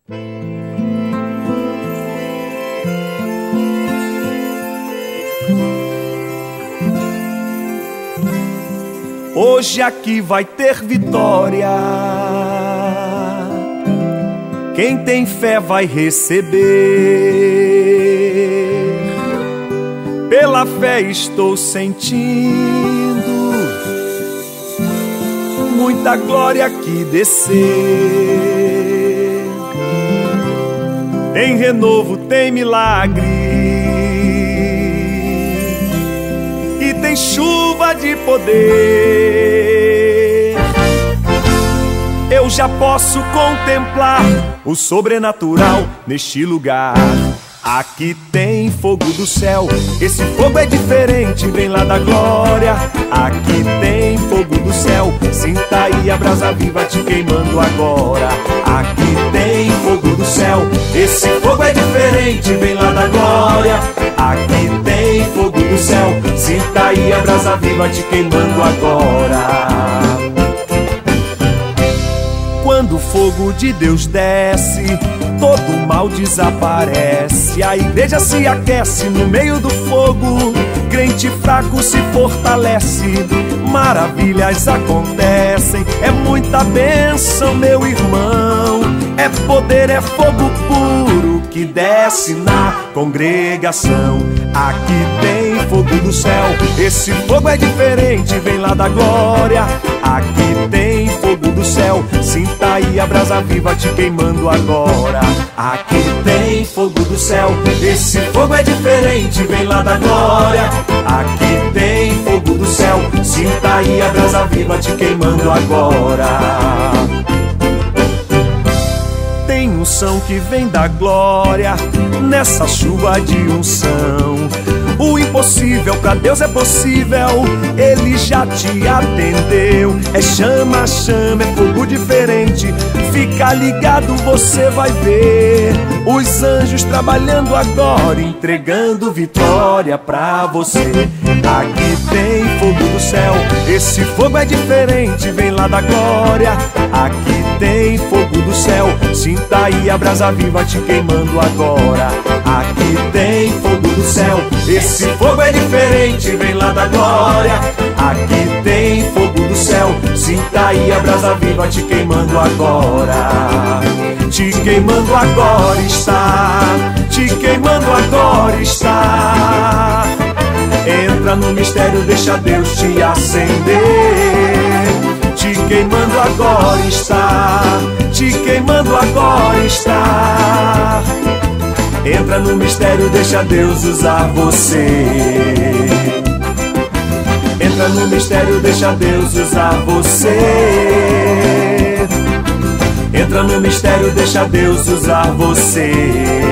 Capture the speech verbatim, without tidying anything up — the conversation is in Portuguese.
Hoje aqui vai ter vitória. Quem tem fé vai receber. Pela fé estou sentindo muita glória aqui descer. Tem renovo, tem milagre e tem chuva de poder. Eu já posso contemplar o sobrenatural neste lugar. Aqui tem fogo do céu, esse fogo é diferente, vem lá da glória. Aqui tem fogo do céu, sinta aí a brasa viva te queimando agora. Aqui tem fogo do céu, esse fogo é diferente, vem lá da glória. Aqui tem fogo do céu, sinta aí a brasa viva te queimando agora. Quando o fogo de Deus desce, todo o mal desaparece. A igreja se aquece no meio do fogo, crente fraco se fortalece, maravilhas acontecem. É muita bênção, meu irmão, é poder, é fogo puro que desce na congregação. Aqui tem fogo do céu, esse fogo é diferente, vem lá da glória. Aqui tem fogo do céu, sinta aí a brasa viva te queimando agora. Aqui tem fogo do céu, esse fogo é diferente, vem lá da glória. Aqui tem fogo do céu, sinta aí a brasa viva te queimando agora. Tem unção que vem da glória, nessa chuva de unção. O impossível pra Deus é possível, Ele já te atendeu. É chama, chama, é fogo diferente, fica ligado, você vai ver os anjos trabalhando agora, entregando vitória pra você. Aqui tem fogo do céu, esse fogo é diferente, vem lá da glória. Aqui tem fogo do céu, sinta aí a brasa viva te queimando agora. Aqui tem fogo do céu, esse fogo é diferente, vem lá da glória. Aqui tem fogo do céu, sinta aí a brasa viva te queimando agora. Te queimando agora está, te queimando agora está. Entra no mistério, deixa Deus te acender. Te queimando agora está, te queimando agora está. Entra no mistério, deixa Deus usar você. Entra no mistério, deixa Deus usar você. Entra no mistério, deixa Deus usar você.